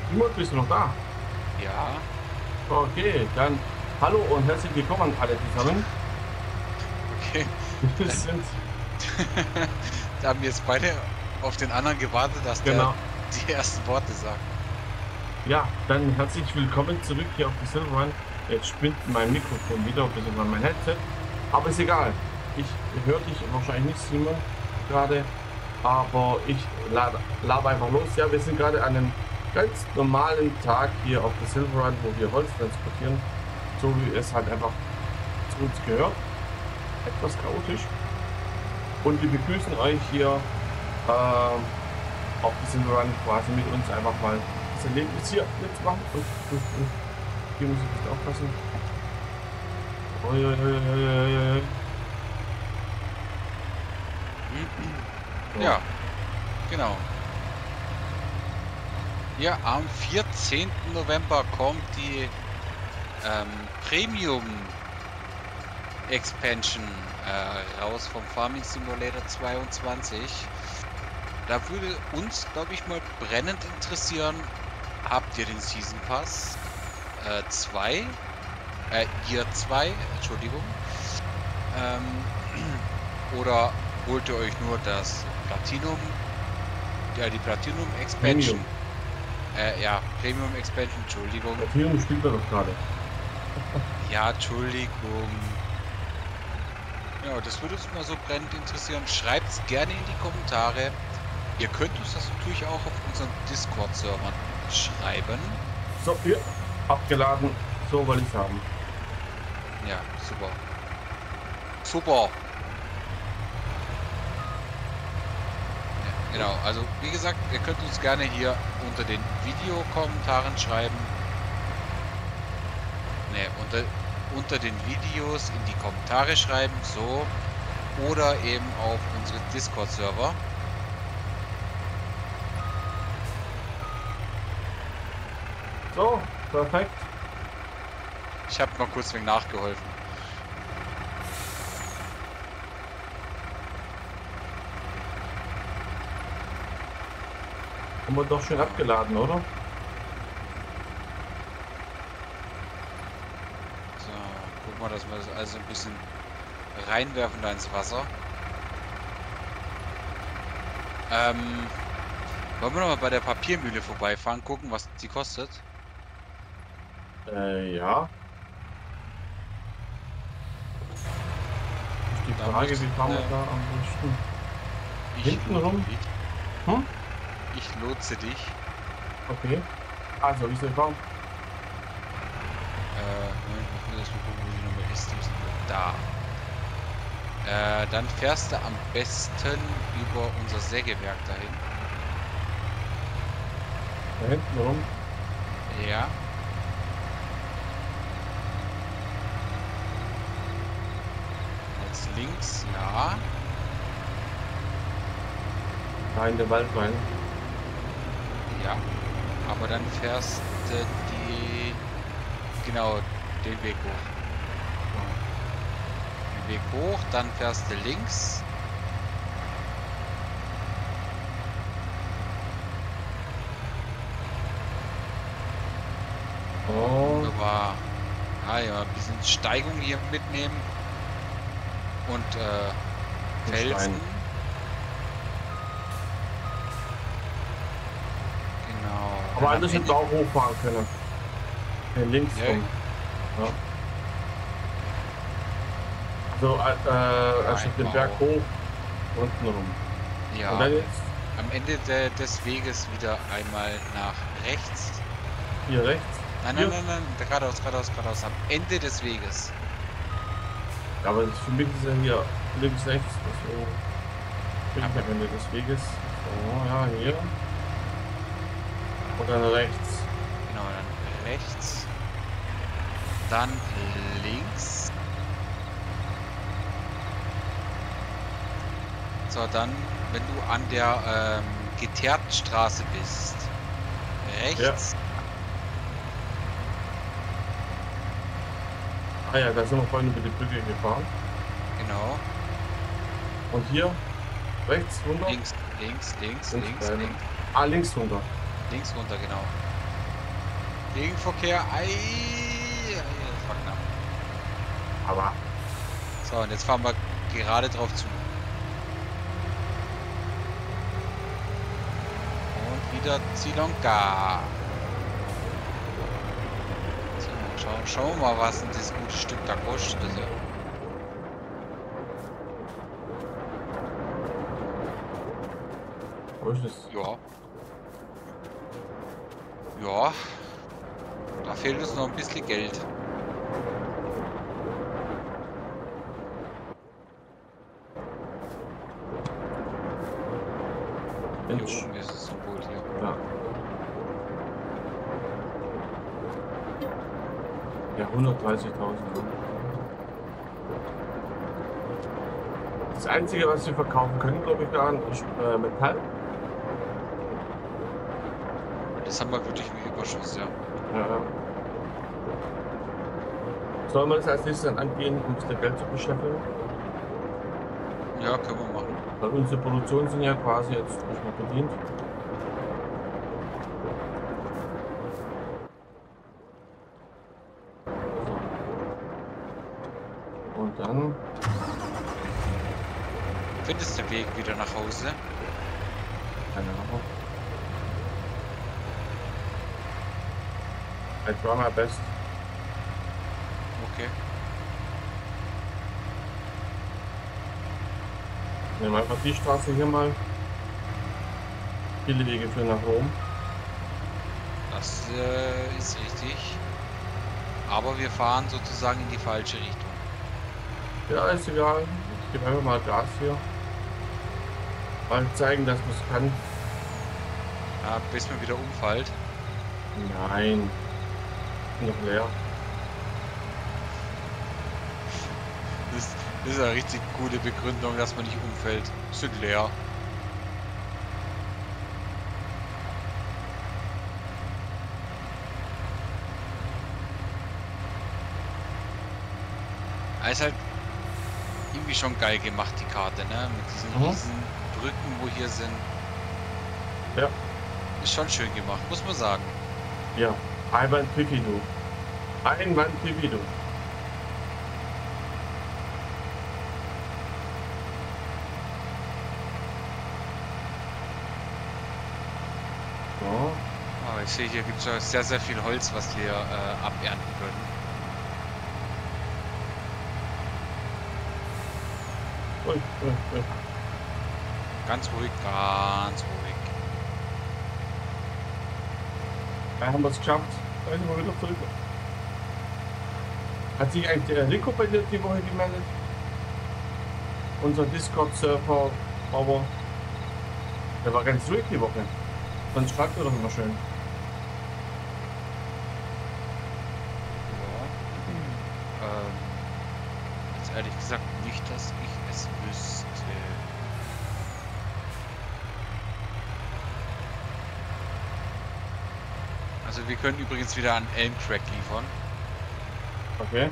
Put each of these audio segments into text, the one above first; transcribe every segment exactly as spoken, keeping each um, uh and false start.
Simon, bist du noch da? Ja. Okay, dann hallo und herzlich willkommen alle zusammen. Okay. Wir sind, Da haben jetzt beide auf den anderen gewartet, dass der genau, die ersten Worte sagt. ja, dann herzlich willkommen zurück hier auf die Silverrun. Jetzt spinnt mein Mikrofon wieder, beziehungsweise mein Headset. Aber ist egal. Ich höre dich wahrscheinlich nicht, Simon, gerade. Aber ich laber einfach los. Ja, wir sind gerade an einem ganz normalen Tag hier auf der Silverrun, wo wir Holz transportieren. So wie es halt einfach zu uns gehört. Etwas chaotisch. Und wir begrüßen euch hier ähm, auf die Silverrun quasi mit uns einfach mal das Erlebnis hier mitzumachen. Und, und, und hier muss ich nicht aufpassen. Ui, ui, ui, ui, ui. So. Ja, genau. Ja, am vierzehnten November kommt die ähm, Premium Expansion äh, raus vom Farming Simulator zweiundzwanzig. Da würde uns, glaube ich, mal brennend interessieren, habt ihr den Season Pass zwei? Äh, ihr zwei, Entschuldigung. Ähm, oder holt ihr euch nur das Platinum, ja, die Platinum Expansion? Premium. Äh, ja, Premium Expansion, Entschuldigung. Platinum spielt er doch gerade. Ja, Entschuldigung. Ja, das würde uns mal so brennend interessieren. Schreibt es gerne in die Kommentare. Ihr könnt uns das natürlich auch auf unseren Discord-Servern schreiben. So, hier, abgeladen. So wollte ich es haben. Ja, super. Super. Ja, genau, also wie gesagt, ihr könnt uns gerne hier unter den Videokommentaren schreiben. Ne, unter, unter den Videos in die Kommentare schreiben, so. Oder eben auf unsere Discord-Server. So, perfekt. Ich habe mal kurz wegen nachgeholfen. Haben wir doch schön abgeladen, oder? So, gucken wir, dass wir das also ein bisschen reinwerfen da ins Wasser. Ähm, wollen wir noch mal bei der Papiermühle vorbeifahren, gucken, was die kostet? Äh, ja. Ist die Da Frage, muss- wie fahren wir äh, da am besten? Ich Hinten lotse rum? dich. Hm? Ich lotse dich. Okay. Also, wie soll ich fahren? Äh, Moment, ich muss erst mal gucken, wo die Nummer ist. Die ist da. Äh, dann fährst du am besten über unser Sägewerk dahin. Da hinten rum. Ja. Jetzt links, ja. Da in den Wald rein. Ja. Aber dann fährst du die. Genau, den Weg hoch. Den Weg hoch, dann fährst du links. Oh, Wunderbar. Ah ja, ein bisschen Steigung hier mitnehmen. Und äh, Felsen. Stein. Genau. Aber Dann am anders hätten Ende- wir auch hochfahren können. Hier links Ja, rum. Ja. So, äh, anstatt den Berg Einbau. hoch, unten rum. Ja, Und dann jetzt am Ende de, des Weges wieder einmal nach rechts. hier rechts. Nein, Hier? nein, nein, nein, geradeaus, geradeaus, geradeaus. Am Ende des Weges. Ja, aber das für mich ist ja hier links, rechts. So. Bin ich am Ende des Weges. So, ja, hier. Und dann rechts. Genau, dann rechts. Dann links. So, dann, wenn du an der ähm, geteerten Straße bist. Rechts. Ah ja, da sind wir vorhin über die Brücke gefahren. Genau. Und hier rechts runter. Links, links, links, Links links, bleiben. links. Ah, links runter. Links runter, genau. Gegenverkehr. Ei, ei, das war knapp. Aber So, und jetzt fahren wir gerade drauf zu. Und wieder Zilonga. So, schauen, schauen wir mal, was denn dieses gute Stück da kostet. Also, wo ist es? ja. Ja. Da fehlt uns noch ein bisschen Geld. Hier Mensch. oben ist das Symbol hier. Ja. Ja, hundertdreißigtausend. Das Einzige, was wir verkaufen können, glaube ich, daran ist äh, Metall. Das haben wir wirklich im Überschuss, ja. Ja. Sollen wir das als nächstes dann angehen, um uns da Geld zu beschäftigen? Ja, können wir machen. Weil unsere Produktionen sind ja quasi jetzt nicht mehr bedient. So. Und dann. Findest du den Weg wieder nach Hause? Keine Ahnung. I try my best. Okay. Nehmen wir einfach die Straße hier mal. Viele Wege führen nach Rom. Das äh, ist richtig. Aber wir fahren sozusagen in die falsche Richtung. Ja, ist egal. Ich gebe einfach mal Gas hier. Mal zeigen, dass man es kann. Ja, bis man wieder umfällt. Nein. Noch leer. Das, das ist eine richtig gute Begründung, dass man nicht umfällt. Sind leer. Es ist halt irgendwie schon geil gemacht, die Karte, ne? Mit diesen Mhm. riesen Brücken, wo hier sind. Ja. Ist schon schön gemacht, muss man sagen. Ja. Einwand Pipi, du. Einwand Pipi, du. So. Aber ich sehe, hier gibt es ja sehr, sehr viel Holz, was wir äh, abernten können. Ui, ui, ui. Ganz ruhig, ganz ruhig. Da haben wir es geschafft. Da sind wir wieder zurück. Hat sich eigentlich der Rico bei dir die Woche gemeldet? Unser Discord-Server, aber der war ganz ruhig die Woche. Sonst schreibt er doch immer schön. Ja. Ähm, jetzt ehrlich gesagt nicht, dass ich es wüsste. Also wir können übrigens wieder an Elmcrack liefern. Okay.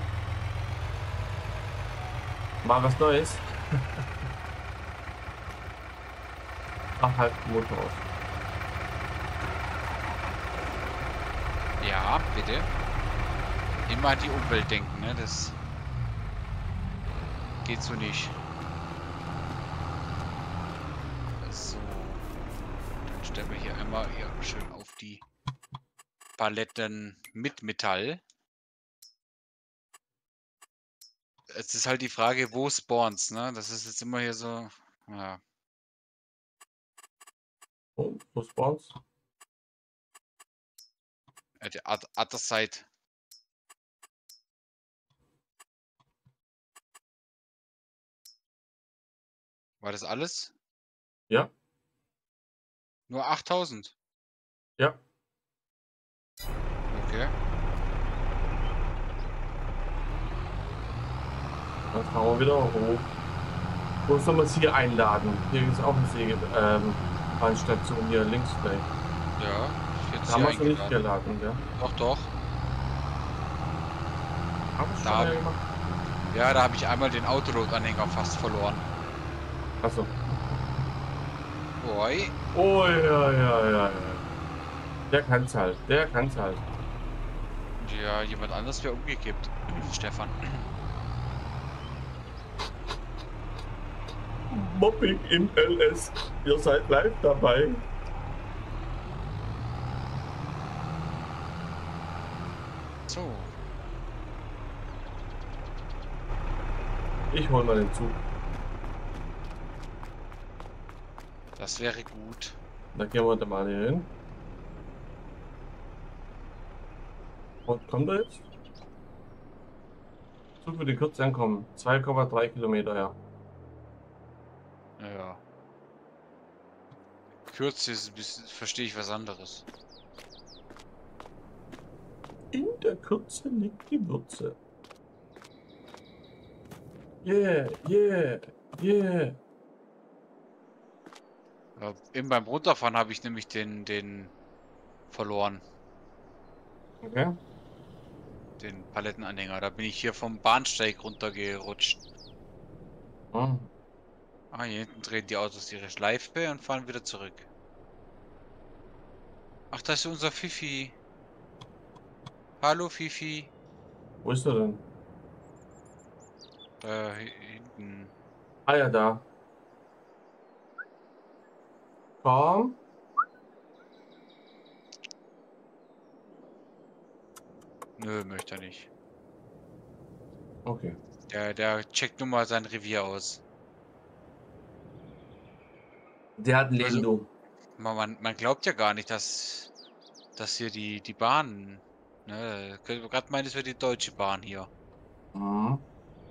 Mal was Neues. Ach, halt Motor aus. Ja, bitte. Immer an die Umwelt denken, ne? Das geht so nicht. So. Dann stellen wir hier einmal hier schön auf die Paletten mit Metall. Es ist halt die Frage, wo spawns, ne? Das ist jetzt immer hier so. Ja. Oh, wo spawns? At the oth- other side. War das alles? Ja, Nur achttausend? ja. Okay. Dann fahren wir wieder hoch. Wo soll man es hier einladen? Hier ist auch eine Säge, ähm, Bahnstation hier links gleich. Ja, ich hätte Da sie haben wir es noch nicht eingeladen. geladen, ja. Doch, doch. Haben wir Da schon hab mal ich- gemacht? Ja, da habe ich einmal den Autoload-Anhänger fast verloren. Achso. Oi. Oh ja, ja, ja, ja. Der kann's halt, der kann's halt. Ja, jemand anders wäre umgekippt. Stefan. Mobbing im L S. Ihr seid live dabei. So. Ich hol mal den Zug. Das wäre gut. Da gehen wir da mal hier hin. Und kommt er jetzt? Zug würde kurz ankommen. zwei Komma drei Kilometer, ja. Ja. Kürze ist ein bisschen, verstehe ich was anderes. In der Kürze liegt die Würze. Yeah, yeah, yeah. Ja, eben beim Runterfahren habe ich nämlich den, den verloren. Okay. Den Palettenanhänger. Da bin ich hier vom Bahnsteig runtergerutscht. Hm. Ah, hier hinten drehen die Autos ihre Schleife und fahren wieder zurück. Ach, das ist unser Fifi. Hallo Fifi. Wo ist er denn? Da hinten. Ah ja, da. Komm. Nö, möchte er nicht. Okay. Der, der checkt nur mal sein Revier aus. Der hat ein Leben, Also, du. man, man, man glaubt ja gar nicht, dass, dass hier die, die Bahn. Ne, gerade meint, es wäre die Deutsche Bahn hier. Mhm.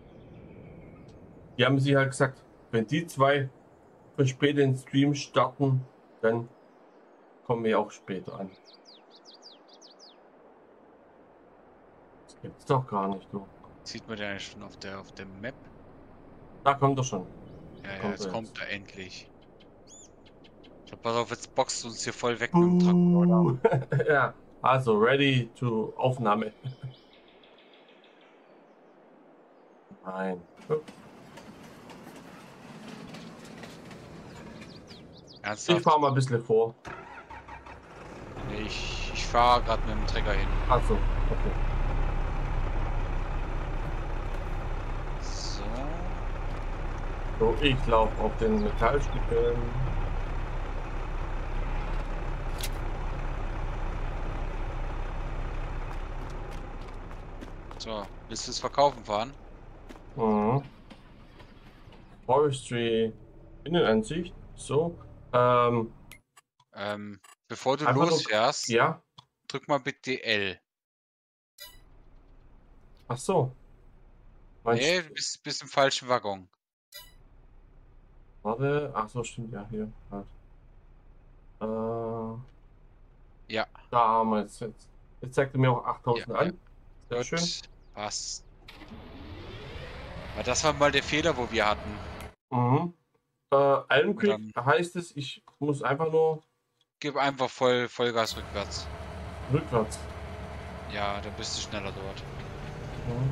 Die haben sie halt gesagt, wenn die zwei für später den Stream starten, dann kommen wir auch später an. Das gibt's doch gar nicht, du. Sieht man den eigentlich schon auf der auf der Map? Da kommt er schon. Ja, ja, Kommt jetzt er kommt jetzt. er endlich. So, pass auf, jetzt boxt uns hier voll weg mit dem Traktor. Buh. Ja, also ready to Aufnahme. Nein. Ich Ernsthaft? fahre mal ein bisschen vor. Nee, ich, ich fahre gerade mit dem Trecker hin. Also, okay. So. So, ich laufe auf den Metallstücken. So, willst du es verkaufen fahren? Mhm. Forestry Innenansicht. So. Ähm, Ähm, bevor du einfach nur, losfährst, ja. drück mal bitte L. Ach so. Mein Nee, du bist, bist im falschen Waggon. Warte. Ach so, stimmt ja hier. Halt. Äh, Ja, da haben wir es jetzt. Jetzt zeigt er mir auch ja, achttausend ja. an. Sehr Gut, schön. passt. Aber das war mal der Fehler, wo wir hatten. Mhm. Äh, Elm Und Creek dann heißt es, ich muss einfach nur gib einfach voll Vollgas rückwärts. rückwärts. Ja, dann bist du schneller dort. Mhm.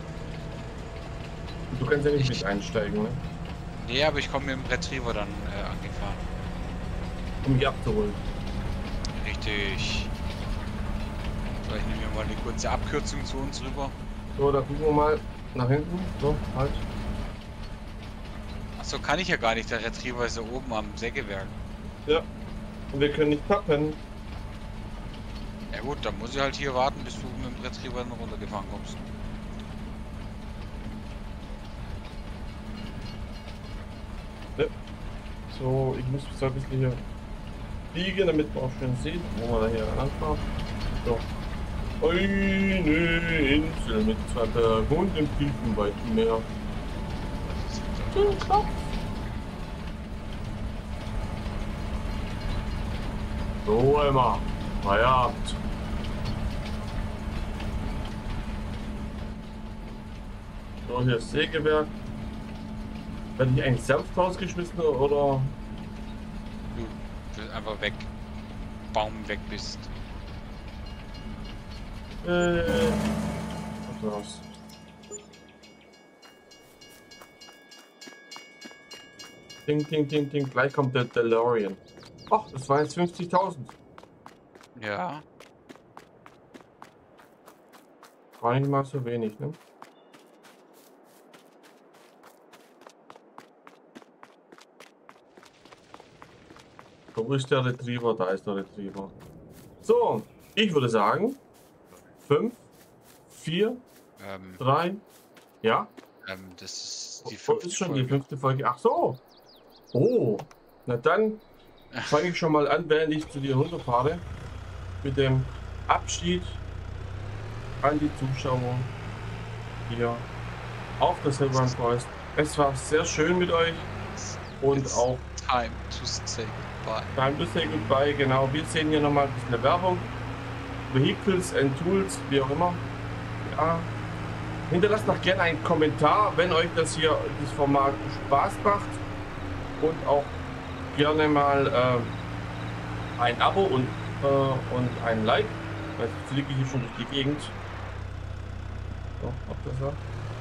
Du kannst ja nicht Ich- mit einsteigen, ne? Nee, aber ich komme mit dem Retriever dann äh, angefahren. Um mich abzuholen. Richtig. So, ich nehme mir mal eine kurze Abkürzung zu uns rüber. So, da gucken wir mal nach hinten. So, halt. Achso, kann ich ja gar nicht. Der Retriever ist ja oben am Sägewerk. Ja. Und wir können nicht tappen. Ja gut, dann muss ich halt hier warten, bis du mit dem Retriever dann runtergefahren kommst. So, ich muss so ein bisschen hier biegen, damit man auch schön sieht, wo wir da hier anfahren. So. Eine Insel mit zwei Bergen und dem tiefen, weiten Meer. So, Emma. Feierabend. So, hier ist Sägewerk. Werde ich eigentlich selbst rausgeschmissen oder? Du bist einfach weg. Baum weg bist. Äh. Was? Ding, ding, ding, ding. Gleich kommt der DeLorean. Ach, das war jetzt fünfzigtausend. Ja. Gar nicht mal so wenig, ne? Wo ist der Retriever? Da ist der Retriever. So, ich würde sagen, fünf, vier, Ähm, drei, ja? ähm, das ist die Wo fünfte ist schon die Folge. fünfte Folge? Ach so. Oh, na dann fange ich schon mal an, während ich zu dir runterfahre, mit dem Abschied an die Zuschauer hier auf der Silvan Forest. Es war sehr schön mit euch und It's auch time to say goodbye. time to say goodbye. Genau, wir sehen hier nochmal ein bisschen Werbung. Vehicles and Tools, wie auch immer. Ja. Hinterlasst noch gerne einen Kommentar, wenn euch das hier, das Format Spaß macht. Und auch gerne mal äh, ein Abo und, äh, und ein Like. Jetzt fliege ich hier schon durch die Gegend. So, ob das war.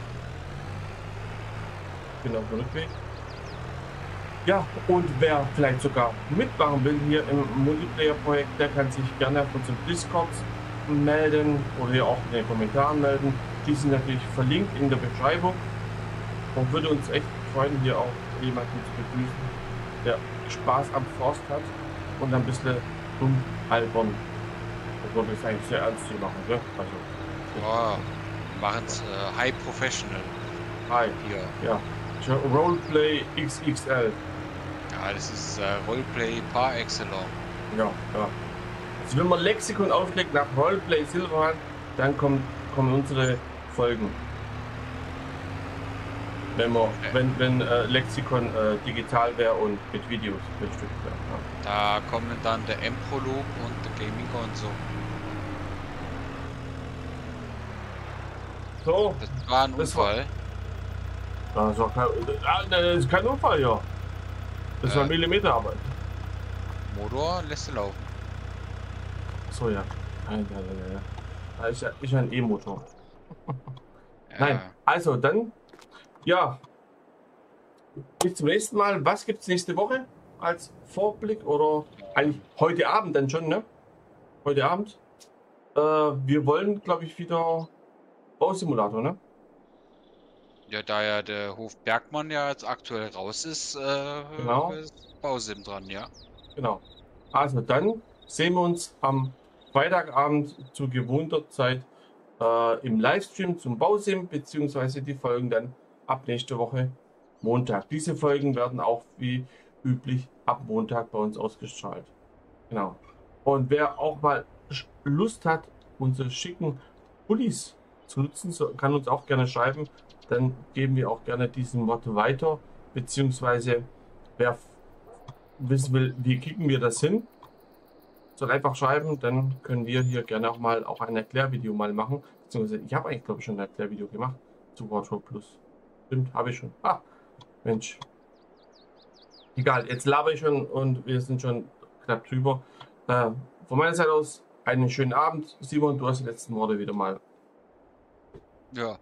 Ich bin auf dem Rückweg. Ja, und wer vielleicht sogar mitmachen will hier im Multiplayer-Projekt, der kann sich gerne auf unserem Discord melden oder hier auch in den Kommentaren melden. Die sind natürlich verlinkt in der Beschreibung und würde uns echt freuen, hier auch jemanden zu begrüßen, der Spaß am Forst hat und ein bisschen rumalbern. Also das ist eigentlich sehr ernst zu machen, gell? Also, Wow, machen es äh, High Professional hi, hier. ja. Roleplay X X L. Ja, das ist äh, Roleplay par excellence. Ja, ja. Also wenn man Lexikon auflegt nach Roleplay Silverhand, dann kommen, kommen unsere Folgen. Wenn man, Okay. wenn, wenn äh, Lexikon äh, digital wäre und mit Videos bestückt wäre. Ja. Da kommen dann der M-Prolog und der Gaming und so. So, Das war ein Das war- Unfall. das ist, auch kein, ah, das ist kein Unfall hier. Das war Äh. Millimeterarbeit. Motor lässt du laufen. So, ja. Nein, ja, ja, ja. Da ist ja, ist ja ein E-Motor. Ja. Nein, also dann, ja. Bis zum nächsten Mal. Was gibt es nächste Woche als Vorblick? Oder eigentlich heute Abend dann schon, ne? Heute Abend. Äh, wir wollen, glaube ich, wieder Bausimulator, ne? Ja, da ja der Hof Bergmann ja jetzt aktuell raus ist, äh, Genau. ist Bausim dran, ja. Genau. Also dann sehen wir uns am Freitagabend zu gewohnter Zeit äh, im Livestream zum Bausim, beziehungsweise die Folgen dann ab nächste Woche Montag. Diese Folgen werden auch wie üblich ab Montag bei uns ausgestrahlt. Genau. Und wer auch mal Sch- Lust hat, unsere schicken Pullis zu nutzen, so, kann uns auch gerne schreiben. Dann geben wir auch gerne diesen Motto weiter. Beziehungsweise wer f- wissen will, wie kriegen wir das hin, soll einfach schreiben. Dann können wir hier gerne auch mal auch ein Erklärvideo mal machen. Beziehungsweise ich habe eigentlich, glaube ich, schon ein Erklärvideo gemacht zu Wardrobe Plus. Stimmt, habe ich schon. Ah, Mensch. Egal, jetzt laber ich schon und wir sind schon knapp drüber. Äh, von meiner Seite aus einen schönen Abend. Simon, du hast die letzten Worte wieder mal. Ja.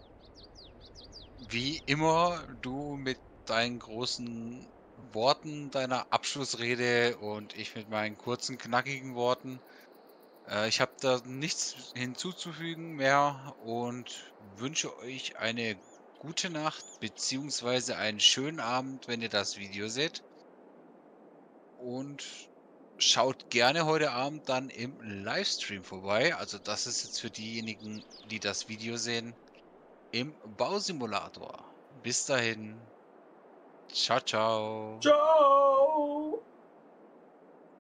Wie immer, du mit deinen großen Worten, deiner Abschlussrede und ich mit meinen kurzen, knackigen Worten. Äh, ich habe da nichts hinzuzufügen mehr und wünsche euch eine gute Nacht beziehungsweise einen schönen Abend, wenn ihr das Video seht. Und schaut gerne heute Abend dann im Livestream vorbei. Also das ist jetzt für diejenigen, die das Video sehen, im Bausimulator. Bis dahin. Ciao, ciao. Ciao!